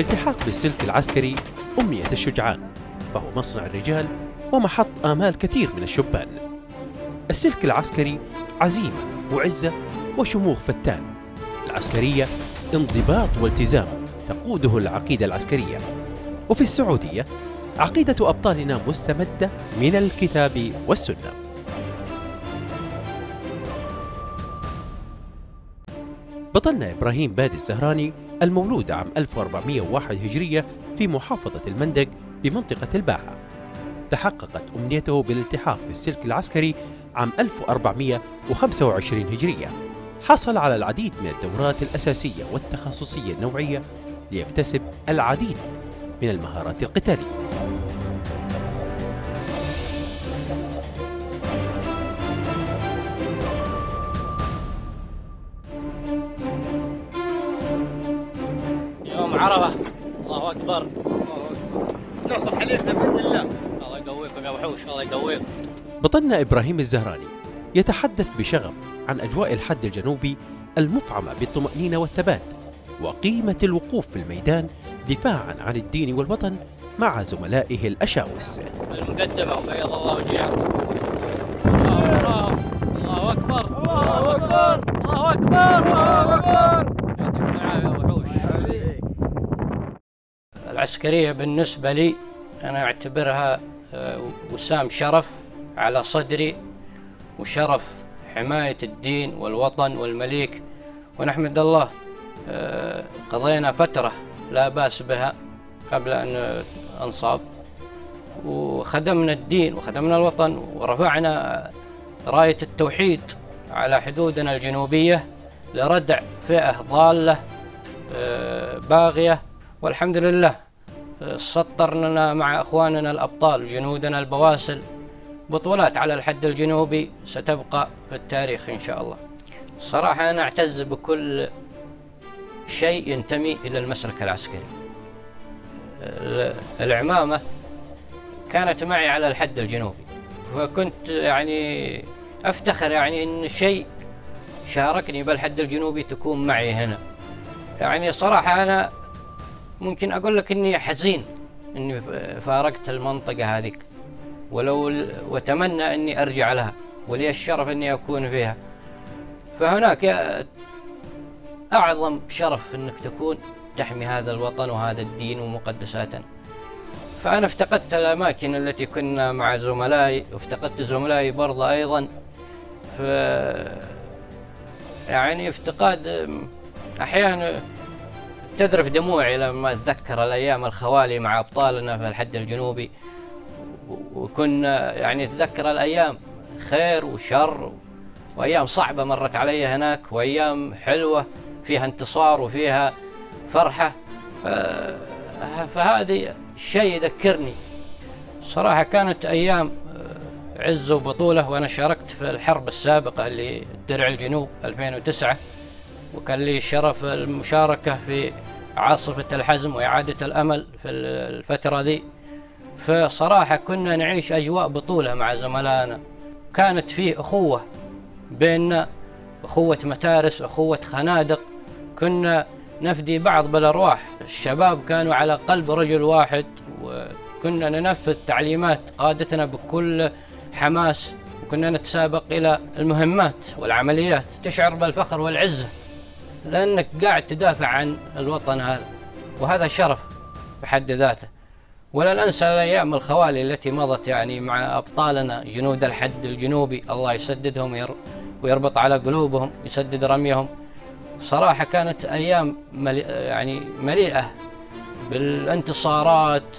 الالتحاق بالسلك العسكري أمنية الشجعان، فهو مصنع الرجال ومحط آمال كثير من الشبان. السلك العسكري عزيمة وعزة وشموخ فتان. العسكرية انضباط والتزام تقوده العقيدة العسكرية. وفي السعودية عقيدة أبطالنا مستمدة من الكتاب والسنة. بطلنا إبراهيم بادي الزهراني المولود عام 1401 هجرية في محافظة المندق بمنطقة الباحة، تحققت أمنيته بالالتحاق في السلك العسكري عام 1425 هجرية. حصل على العديد من الدورات الأساسية والتخصصية النوعية ليكتسب العديد من المهارات القتالية. يوم عرفة، الله أكبر، نصر حليفنا بإذن الله. الله يقويكم يا وحوش، الله يقويكم. بطلنا إبراهيم الزهراني يتحدث بشغف عن أجواء الحد الجنوبي المفعمة بالطمأنينة والثبات، وقيمة الوقوف في الميدان دفاعا عن الدين والوطن مع زملائه الأشاوس. المقدمة وبيض الله وجهكم. الله أكبر، الله أكبر، الله أكبر، الله أكبر. العسكرية بالنسبة لي أنا أعتبرها وسام شرف على صدري، وشرف حماية الدين والوطن والمليك، ونحمد الله قضينا فترة لا بأس بها قبل أن أنصاب، وخدمنا الدين وخدمنا الوطن، ورفعنا راية التوحيد على حدودنا الجنوبية لردع فئة ضالة باغية، والحمد لله سطرنا مع أخواننا الأبطال جنودنا البواسل بطولات على الحد الجنوبي ستبقى في التاريخ إن شاء الله. صراحة أنا أعتز بكل شيء ينتمي إلى المسلك العسكري. العمامة كانت معي على الحد الجنوبي، فكنت يعني أفتخر يعني إن شيء شاركني بالحد الجنوبي تكون معي هنا. يعني صراحة أنا ممكن أقول لك إني حزين إني فارقت المنطقة هذيك، وأتمنى إني أرجع لها، ولي الشرف إني أكون فيها. فهناك أعظم شرف إنك تكون تحمي هذا الوطن وهذا الدين ومقدساته. فأنا افتقدت الأماكن التي كنا مع زملائي، وافتقدت زملائي برضه أيضا. يعني افتقاد أحيانا تذرف دموعي لما أتذكر الأيام الخوالي مع أبطالنا في الحد الجنوبي، وكنا يعني أتذكر الأيام خير وشر، وأيام صعبة مرت علي هناك، وأيام حلوة فيها انتصار وفيها فرحة. فهذه الشيء يذكرني صراحة كانت أيام عز وبطولة. وأنا شاركت في الحرب السابقة اللي درع الجنوب 2009، وكان لي شرف المشاركة في عاصفة الحزم وإعادة الأمل في الفترة ذي. فصراحة كنا نعيش أجواء بطولة مع زملائنا، كانت فيه أخوة بيننا، أخوة متارس، أخوة خنادق، كنا نفدي بعض بالأرواح. الشباب كانوا على قلب رجل واحد، وكنا ننفذ تعليمات قادتنا بكل حماس، وكنا نتسابق إلى المهمات والعمليات. تشعر بالفخر والعزة لأنك قاعد تدافع عن الوطن هذا، وهذا شرف بحد ذاته. ولن أنسى الأيام الخوالي التي مضت يعني مع أبطالنا جنود الحد الجنوبي، الله يسددهم ويربط على قلوبهم، يسدد رميهم. صراحة كانت أيام يعني مليئة بالانتصارات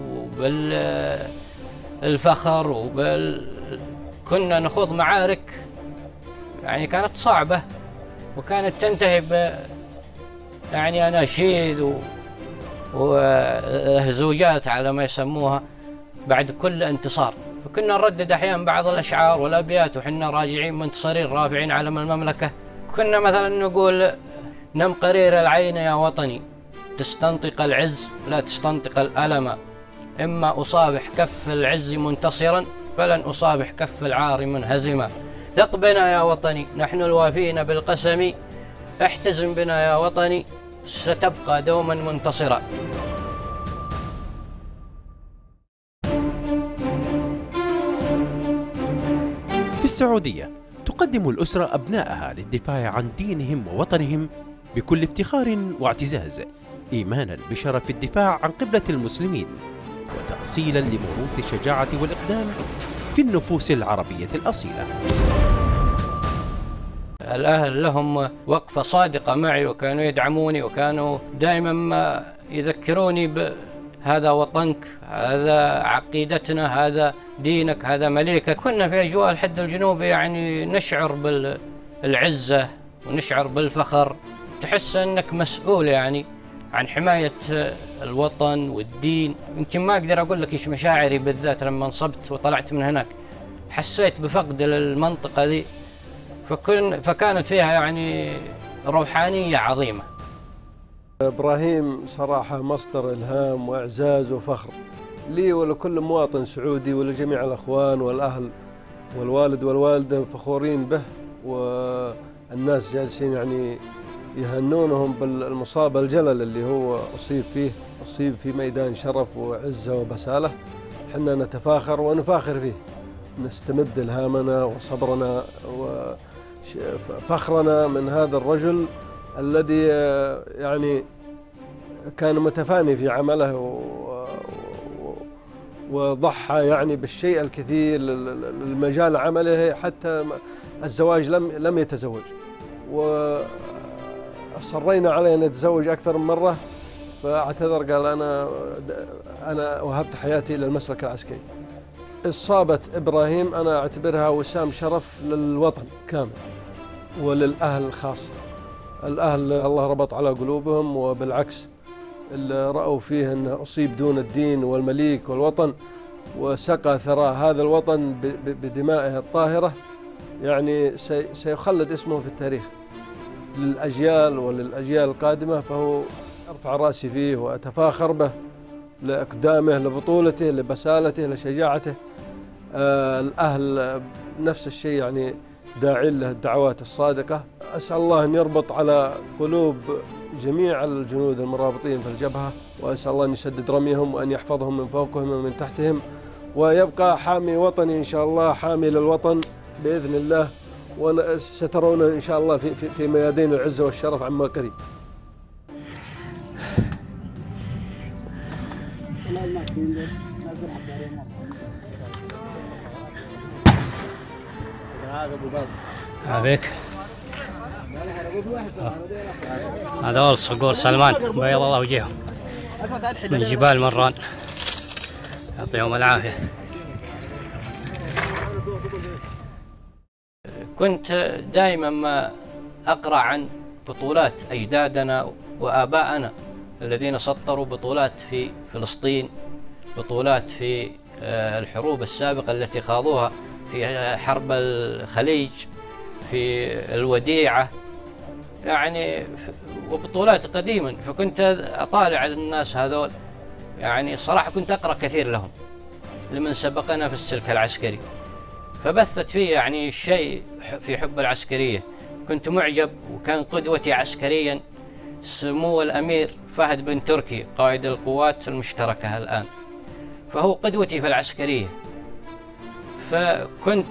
وبالفخر كنا نخوض معارك يعني كانت صعبة، وكانت تنتهي يعني أناشيد وهزوجات على ما يسموها بعد كل انتصار. فكنا نردد أحيانا بعض الأشعار والأبيات وحنا راجعين منتصرين رافعين علم المملكة. كنا مثلا نقول: نم قرير العين يا وطني، تستنطق العز لا تستنطق الألم، إما أصابح كف العز منتصرا فلن أصابح كف العار منهزما. ثق بنا يا وطني نحن الوافين بالقسم، احتزم بنا يا وطني ستبقى دوما منتصرة. في السعودية تقدم الأسرة أبنائها للدفاع عن دينهم ووطنهم بكل افتخار واعتزاز، إيمانا بشرف الدفاع عن قبلة المسلمين، وتأصيلا لموروث الشجاعة والإقدام في النفوس العربية الأصيلة. الأهل لهم وقفة صادقة معي، وكانوا يدعموني، وكانوا دائما ما يذكروني بهذا وطنك، هذا عقيدتنا، هذا دينك، هذا مليكك. كنا في أجواء الحد الجنوبي يعني نشعر بالعزة ونشعر بالفخر، تحس أنك مسؤول يعني عن حماية الوطن والدين. يمكن ما أقدر أقول لك إيش مشاعري بالذات لما انصبت وطلعت من هناك، حسيت بفقد المنطقة ذي، فكانت فيها يعني روحانية عظيمة. إبراهيم صراحة مصدر إلهام وإعزاز وفخر لي ولكل مواطن سعودي ولجميع الأخوان والأهل والوالد والوالدة، فخورين به، والناس جالسين يعني يهنونهم بالمصابة الجلل اللي هو أصيب في ميدان شرف وعزة وبسالة. حنا نتفاخر ونفاخر فيه، نستمد إلهامنا وصبرنا وفخرنا من هذا الرجل الذي يعني كان متفاني في عمله وضحى يعني بالشيء الكثير لمجال عمله، حتى الزواج لم يتزوج، وأصرينا عليه أن يتزوج أكثر من مرة، فاعتذر قال أنا وهبت حياتي للمسلك العسكري. إصابة إبراهيم أنا أعتبرها وسام شرف للوطن كامل وللأهل خاصة. الأهل الله ربط على قلوبهم، وبالعكس اللي رأوا فيه أنه أصيب دون الدين والمليك والوطن، وسقى ثراء هذا الوطن بدمائه الطاهرة، يعني سيخلد اسمه في التاريخ للأجيال وللأجيال القادمة. فهو أرفع رأسي فيه وأتفاخر به لإقدامه، لبطولته، لبسالته، لشجاعته. الأهل نفس الشيء يعني داعين له الدعوات الصادقة. أسأل الله أن يربط على قلوب جميع الجنود المرابطين في الجبهة، وأسأل الله أن يسدد رميهم وأن يحفظهم من فوقهم ومن تحتهم، ويبقى حامي وطني إن شاء الله، حامي للوطن بإذن الله، وسترون إن شاء الله في ميادين العزة والشرف عما قريب. عليك هذول صقور سلمان بيض الله وجههم من جبال مران، يعطيهم العافية. كنت دائما ما أقرأ عن بطولات أجدادنا وآبائنا الذين سطروا بطولات في فلسطين، بطولات في الحروب السابقة التي خاضوها في حرب الخليج، في الوديعة، يعني وبطولات قديما. فكنت أطالع الناس هذول، يعني صراحة كنت أقرأ كثير لهم لمن سبقنا في السلك العسكري، فبثت في يعني الشيء في حب العسكرية. كنت معجب، وكان قدوتي عسكريا سمو الأمير فهد بن تركي قائد القوات المشتركة الآن، فهو قدوتي في العسكرية. فكنت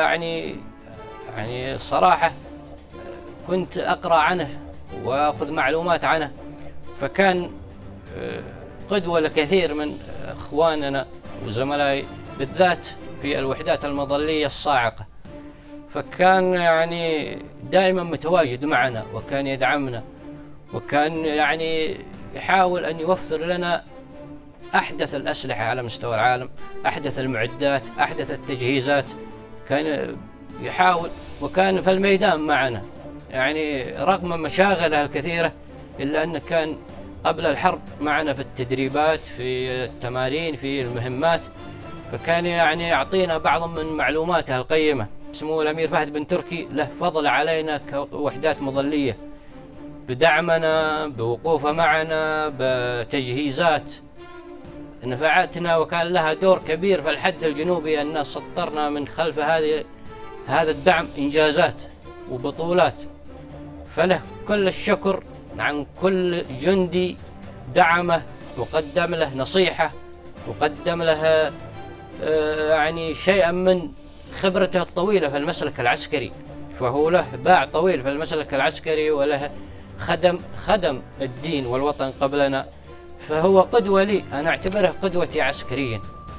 يعني صراحة كنت أقرأ عنه وأخذ معلومات عنه، فكان قدوة لكثير من إخواننا وزملائي بالذات في الوحدات المظلية الصاعقة. فكان يعني دائما متواجد معنا، وكان يدعمنا، وكان يعني يحاول أن يوفر لنا أحدث الأسلحة على مستوى العالم، أحدث المعدات، أحدث التجهيزات. كان يحاول، وكان في الميدان معنا، يعني رغم مشاغله الكثيرة إلا أنه كان قبل الحرب معنا في التدريبات، في التمارين، في المهمات. فكان يعني يعطينا بعض من معلوماته القيمة. سمو الأمير فهد بن تركي له فضل علينا كوحدات مظلية بدعمنا، بوقوفه معنا، بتجهيزات نفعتنا، وكان لها دور كبير في الحد الجنوبي أن سطرنا من خلف هذا الدعم إنجازات وبطولات. فله كل الشكر عن كل جندي دعمه وقدم له نصيحة وقدم له يعني شيئا من خبرته الطويلة في المسلك العسكري، فهو له باع طويل في المسلك العسكري وله خدم الدين والوطن قبلنا، فهو قدوة لي، أنا أعتبره قدوتي عسكريا.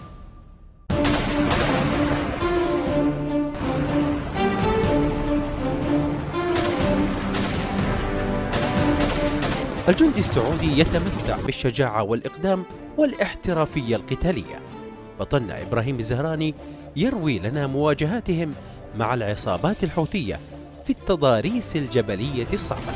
الجندي السعودي يتمتع بالشجاعة والإقدام والاحترافية القتالية. بطلنا إبراهيم الزهراني يروي لنا مواجهاتهم مع العصابات الحوثية في التضاريس الجبلية الصعبة.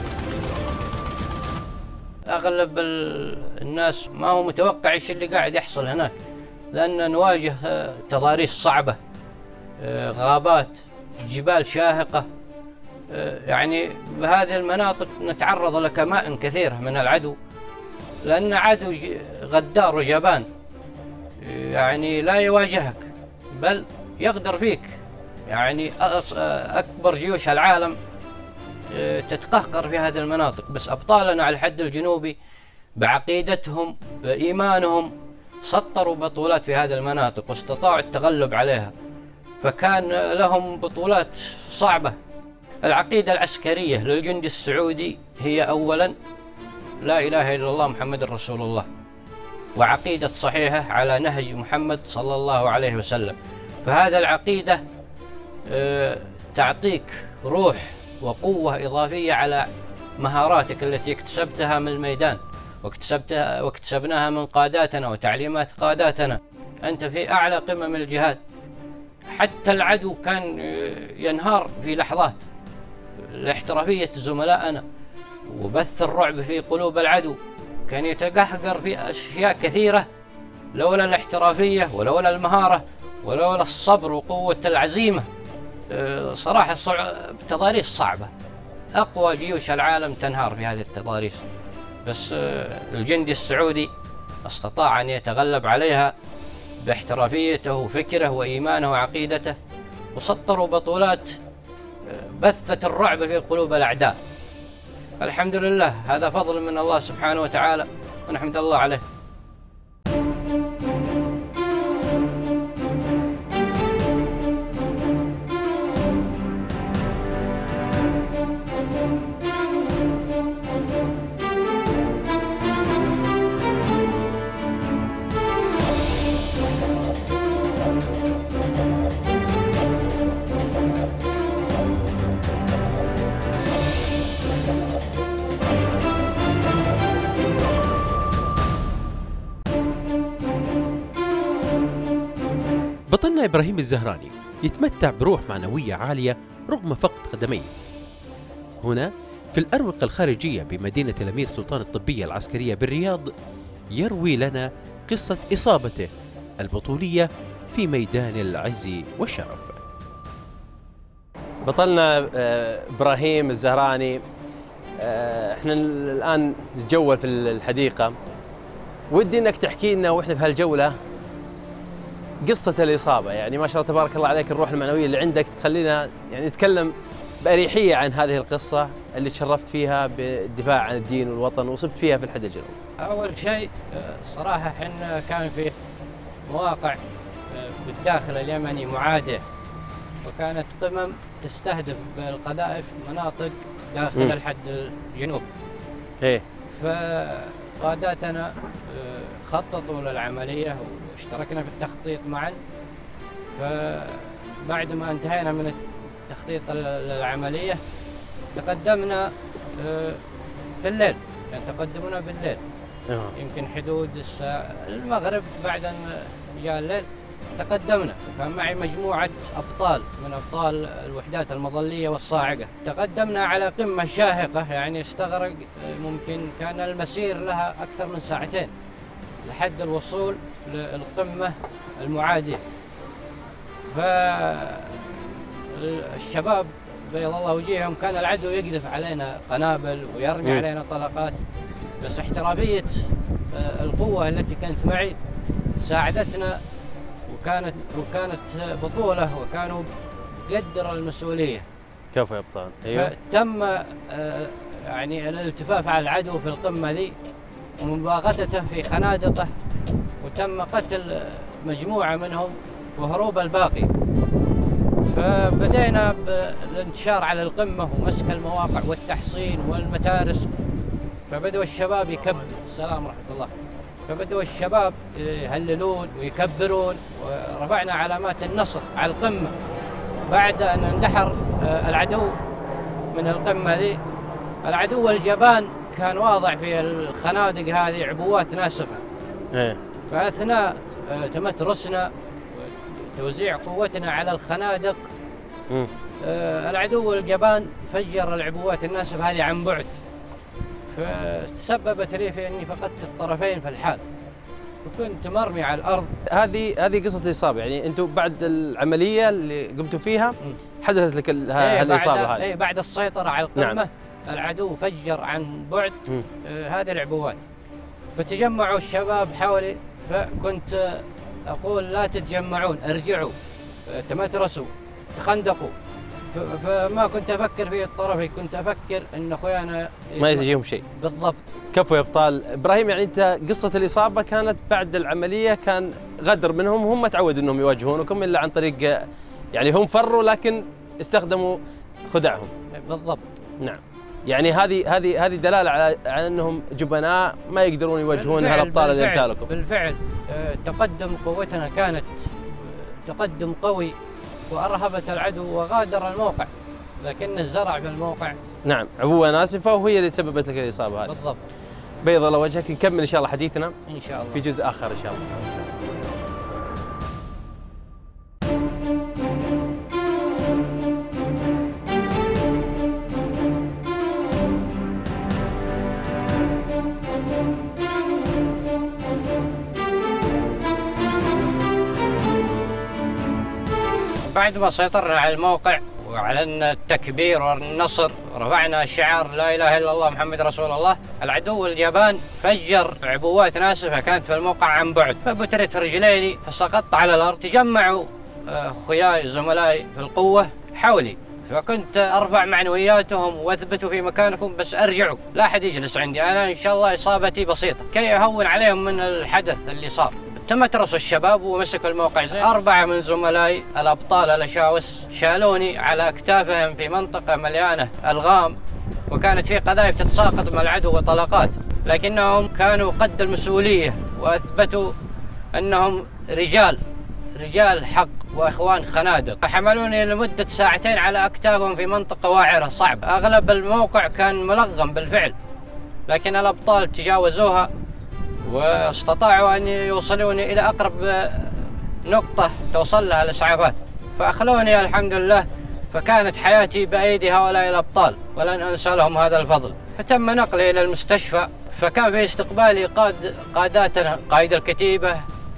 أغلب الناس ما هو متوقع إيش اللي قاعد يحصل هناك، لأن نواجه تضاريس صعبة، غابات، جبال شاهقة، يعني بهذه المناطق نتعرض لكمائن كثيرة من العدو، لأن عدو غدار وجبان، يعني لا يواجهك بل يغدر فيك. يعني أكبر جيوش العالم تتقهقر في هذه المناطق، بس أبطالنا على الحد الجنوبي بعقيدتهم بإيمانهم سطروا بطولات في هذه المناطق واستطاعوا التغلب عليها، فكان لهم بطولات صعبة. العقيدة العسكرية للجندي السعودي هي أولا لا إله إلا الله محمد رسول الله، وعقيدة صحيحة على نهج محمد صلى الله عليه وسلم، فهذا العقيدة تعطيك روح وقوة إضافية على مهاراتك التي اكتسبتها من الميدان واكتسبناها من قاداتنا وتعليمات قاداتنا. أنت في أعلى قمم الجهاد، حتى العدو كان ينهار في لحظات لاحترافية زملائنا وبث الرعب في قلوب العدو، كان يتقهقر في أشياء كثيرة لولا الاحترافية ولولا المهارة ولولا الصبر وقوة العزيمة. صراحة تضاريس صعبة، أقوى جيوش العالم تنهار في هذه التضاريس، بس الجندي السعودي استطاع أن يتغلب عليها باحترافيته وفكره وإيمانه وعقيدته، وسطروا بطولات بثت الرعب في قلوب الأعداء. الحمد لله، هذا فضل من الله سبحانه وتعالى ونحمد الله عليه. بطلنا إبراهيم الزهراني يتمتع بروح معنوية عالية رغم فقد قدميه. هنا في الأروقة الخارجية بمدينة الأمير سلطان الطبية العسكرية بالرياض يروي لنا قصة إصابته البطولية في ميدان العز والشرف. بطلنا إبراهيم الزهراني، احنا الآن نتجول في الحديقة، ودي انك تحكي لنا واحنا في هالجولة قصة الإصابة. يعني ما شاء الله تبارك الله عليك، الروح المعنوية اللي عندك تخلينا يعني نتكلم بأريحية عن هذه القصة اللي تشرفت فيها بالدفاع عن الدين والوطن وصبت فيها في الحد الجنوبي. أول شيء صراحة حنا كان في مواقع بالداخل اليمني معادية، وكانت قمم تستهدف بالقذائف مناطق داخل الحد الجنوبي. ايه، فقاداتنا خططوا للعملية واشتركنا في التخطيط معا، فبعد ما انتهينا من التخطيط للعملية تقدمنا في الليل، يعني تقدمنا بالليل يمكن حدود الساعة المغرب. بعد أن جاء الليل تقدمنا، كان معي مجموعة أبطال من أبطال الوحدات المظلية والصاعقة. تقدمنا على قمة شاهقة، يعني استغرق ممكن كان المسير لها أكثر من ساعتين لحد الوصول للقمة المعادية. فالشباب بيض الله وجيههم كان العدو يقذف علينا قنابل ويرمي علينا طلقات، بس احترافية القوة التي كانت معي ساعدتنا، وكانت بطولة وكانوا قدروا المسؤولية. كفو يا ابطال. ايوه. فتم يعني الالتفاف على العدو في القمة ذي ومباغتته في خنادقه، وتم قتل مجموعة منهم وهروب الباقي. فبدينا بالانتشار على القمة ومسك المواقع والتحصين والمتارس، فبدأوا الشباب يكبرون. السلام ورحمة الله. فبدأوا الشباب يهللون ويكبرون، ورفعنا علامات النصر على القمة بعد أن اندحر العدو من القمة ذي. العدو الجبان كان واضع في الخنادق هذه عبوات ناسفة. فأثناء تمترسنا وتوزيع قوتنا على الخنادق العدو الجبان فجر العبوات الناسفة هذه عن بعد، فتسببت لي في أني فقدت الطرفين في الحال وكنت مرمي على الأرض. هذه قصة الإصابة، يعني أنتم بعد العملية اللي قمتوا فيها حدثت لك الإصابة هذه؟ بعد السيطرة على القمة. نعم. العدو فجر عن بعد هذه العبوات، فتجمعوا الشباب حولي، فكنت أقول لا تتجمعون، ارجعوا، تمترسوا، تخندقوا. فما كنت أفكر في الطرفي، كنت أفكر أن أخويانا ما يجيهم شيء. بالضبط. كفو يا ابطال. ابراهيم، يعني انت قصه الاصابه كانت بعد العمليه، كان غدر منهم، هم ما تعودوا انهم يواجهونكم الا عن طريق، يعني هم فروا لكن استخدموا خدعهم. بالضبط. نعم. يعني هذه دلاله على انهم جبناء ما يقدرون يواجهون هالابطال اللي امثالكم. بالفعل تقدم قوتنا كانت تقدم قوي وارهبت العدو وغادر الموقع، لكن الزرع في الموقع. نعم، عبوه ناسفه وهي اللي سببت لك الاصابه هذه. بالضبط. بيض الله وجهك. نكمل ان شاء الله حديثنا ان شاء الله في جزء اخر ان شاء الله. بعد ما سيطرنا على الموقع وأعلنا التكبير والنصر، رفعنا شعار لا إله إلا الله محمد رسول الله، العدو اليابان فجر عبوات ناسفة كانت في الموقع عن بعد، فبترت رجليني فسقطت على الأرض. تجمعوا أخوياي زملائي في القوة حولي، فكنت أرفع معنوياتهم واثبتوا في مكانكم، بس أرجعوا لا أحد يجلس عندي، أنا إن شاء الله إصابتي بسيطة، كي أهون عليهم من الحدث اللي صار. تمترسوا الشباب ومسكوا الموقع. 4 من زملائي الأبطال الأشاوس شالوني على أكتافهم في منطقة مليانة ألغام، وكانت في قذائف تتساقط مع العدو وطلقات، لكنهم كانوا قد المسؤولية وأثبتوا أنهم رجال حق وإخوان خنادق. حملوني لمدة 2 ساعات على أكتافهم في منطقة واعرة صعب، أغلب الموقع كان ملغم بالفعل، لكن الأبطال تجاوزوها واستطاعوا أن يوصلوني إلى أقرب نقطة توصل لها الإسعافات، فأخلوني الحمد لله. فكانت حياتي بأيدي هؤلاء الأبطال ولن أنسى لهم هذا الفضل. فتم نقلي إلى المستشفى، فكان في استقبالي قاداتنا، قائد الكتيبة،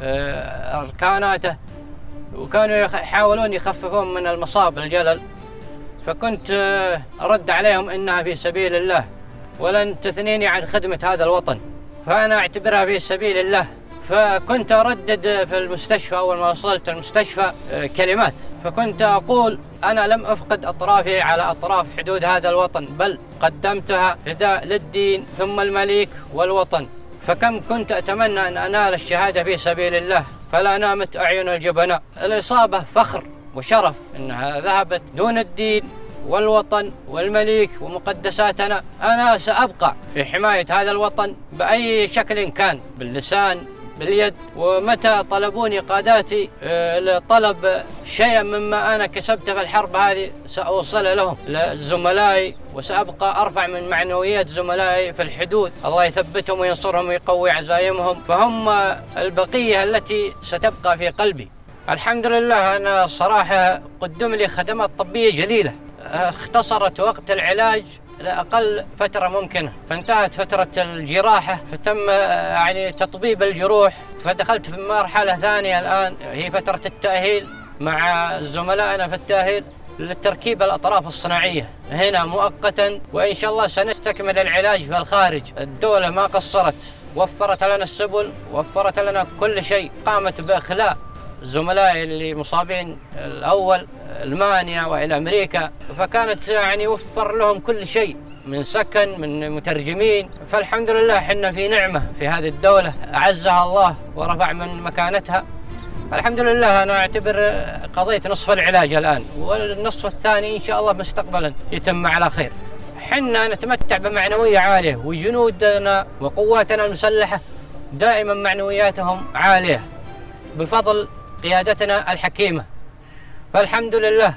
أركاناته، وكانوا يحاولون يخففون من المصاب الجلل، فكنت أرد عليهم إنها في سبيل الله ولن تثنيني عن خدمة هذا الوطن، فأنا أعتبرها في سبيل الله. فكنت أردد في المستشفى أول ما وصلت المستشفى كلمات، فكنت أقول أنا لم أفقد أطرافي على أطراف حدود هذا الوطن، بل قدمتها فداء للدين ثم المليك والوطن. فكم كنت أتمنى أن أنال الشهادة في سبيل الله، فلا نامت أعين الجبناء. الإصابة فخر وشرف أنها ذهبت دون الدين والوطن والمليك ومقدساتنا. أنا سأبقى في حماية هذا الوطن بأي شكل كان، باللسان باليد، ومتى طلبوني قاداتي لطلب شيئا مما أنا كسبته في الحرب هذه سأوصل لهم لزملائي، وسأبقى أرفع من معنويات زملائي في الحدود. الله يثبتهم وينصرهم ويقوي عزايمهم، فهم البقية التي ستبقى في قلبي. الحمد لله أنا صراحة قدم لي خدمات طبية جليلة، اختصرت وقت العلاج لأقل فترة ممكنة، فانتهت فترة الجراحة، فتم يعني تطبيب الجروح، فدخلت في مرحلة ثانية الآن هي فترة التأهيل مع زملائنا في التأهيل لتركيب الأطراف الصناعية هنا مؤقتا، وإن شاء الله سنستكمل العلاج في الخارج. الدولة ما قصرت، وفرت لنا السبل، وفرت لنا كل شيء، قامت بإخلاء زملائي اللي مصابين الأول ألمانيا وإلى أمريكا، فكانت يعني وفر لهم كل شيء من سكن، من مترجمين. فالحمد لله احنا في نعمة في هذه الدولة، أعزها الله ورفع من مكانتها. الحمد لله أنا أعتبر قضيت نصف العلاج الآن، والنصف الثاني إن شاء الله مستقبلا يتم على خير. حنا نتمتع بمعنوية عالية، وجنودنا وقواتنا المسلحة دائما معنوياتهم عالية بفضل قيادتنا الحكيمة. فالحمد لله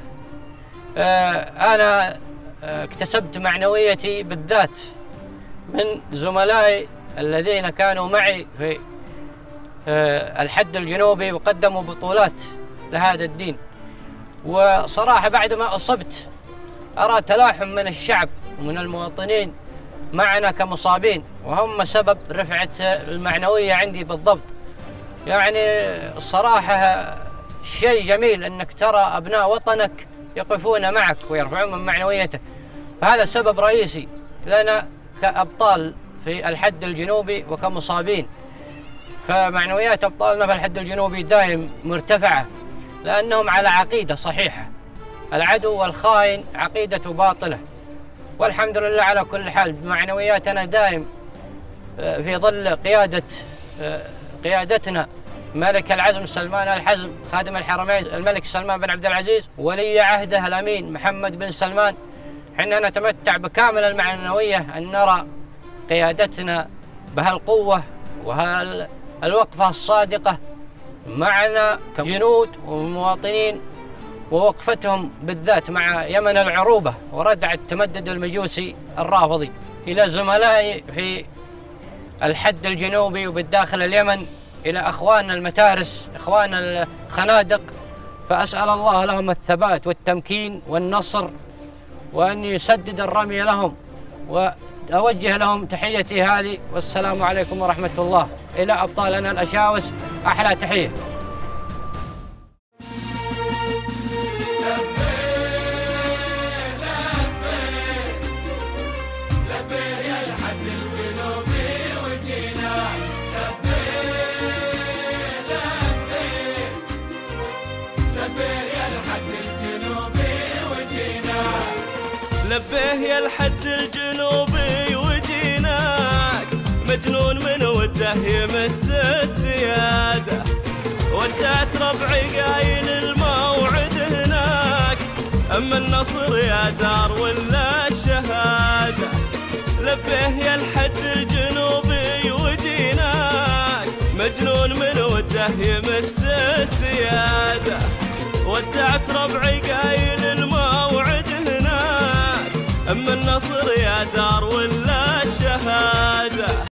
أنا اكتسبت معنويتي بالذات من زملائي الذين كانوا معي في الحد الجنوبي وقدموا بطولات لهذا الدين. وصراحة بعد ما أصبت أرى تلاحم من الشعب ومن المواطنين معنا كمصابين، وهم سبب رفعة المعنوية عندي بالضبط. يعني الصراحة شيء جميل أنك ترى أبناء وطنك يقفون معك ويرفعون من معنويتك، فهذا سبب رئيسي لنا كأبطال في الحد الجنوبي وكمصابين. فمعنويات أبطالنا في الحد الجنوبي دائم مرتفعة، لأنهم على عقيدة صحيحة. العدو والخائن عقيدته باطلة، والحمد لله على كل حال معنوياتنا دائم في ظل قيادتنا ملك العزم سلمان الحزم خادم الحرمين الملك سلمان بن عبد العزيز ولي عهده الأمين محمد بن سلمان. حنا نتمتع بكامل المعنوية أن نرى قيادتنا بهالقوة وهالوقفة الصادقة معنا كجنود ومواطنين، ووقفتهم بالذات مع يمن العروبة وردع التمدد المجوسي الرافضي. إلى زملائي في الحد الجنوبي وبالداخل اليمن، إلى أخواننا المتارس، إخواننا الخنادق، فأسأل الله لهم الثبات والتمكين والنصر، وأن يسدد الرمي لهم، وأوجه لهم تحيتي هذه، والسلام عليكم ورحمة الله. إلى أبطالنا الأشاوس أحلى تحية. لبيه يا الحد الجنوبي وجيناك، مجنون من وده يمس السيادة، ودعت ربعي قايل الموعد هناك، أما النصر يا دار ولا الشهادة. لبيه يا الحد الجنوبي وجيناك، مجنون من وده يمس السيادة، ودعت ربعي قايل الموعد هناك، أما النصر يا دار ولا الشهادة.